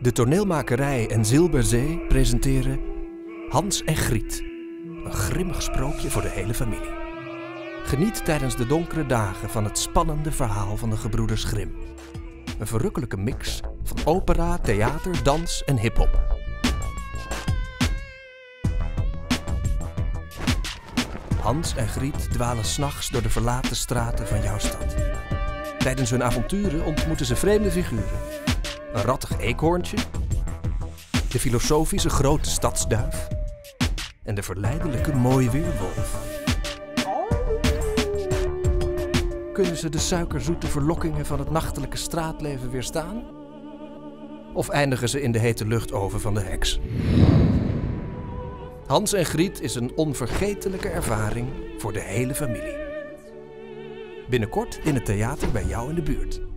De toneelmakerij en Zilberzee presenteren Hans en Griet. Een grimmig sprookje voor de hele familie. Geniet tijdens de donkere dagen van het spannende verhaal van de gebroeders Grimm. Een verrukkelijke mix van opera, theater, dans en hiphop. Hans en Griet dwalen 's nachts door de verlaten straten van jouw stad. Tijdens hun avonturen ontmoeten ze vreemde figuren. Een rattig eekhoorntje, de filosofische grote stadsduif en de verleidelijke mooiweerwolf. Kunnen ze de suikerzoete verlokkingen van het nachtelijke straatleven weerstaan? Of eindigen ze in de hete luchtoven van de heks? Hans en Griet is een onvergetelijke ervaring voor de hele familie. Binnenkort in het theater bij jou in de buurt.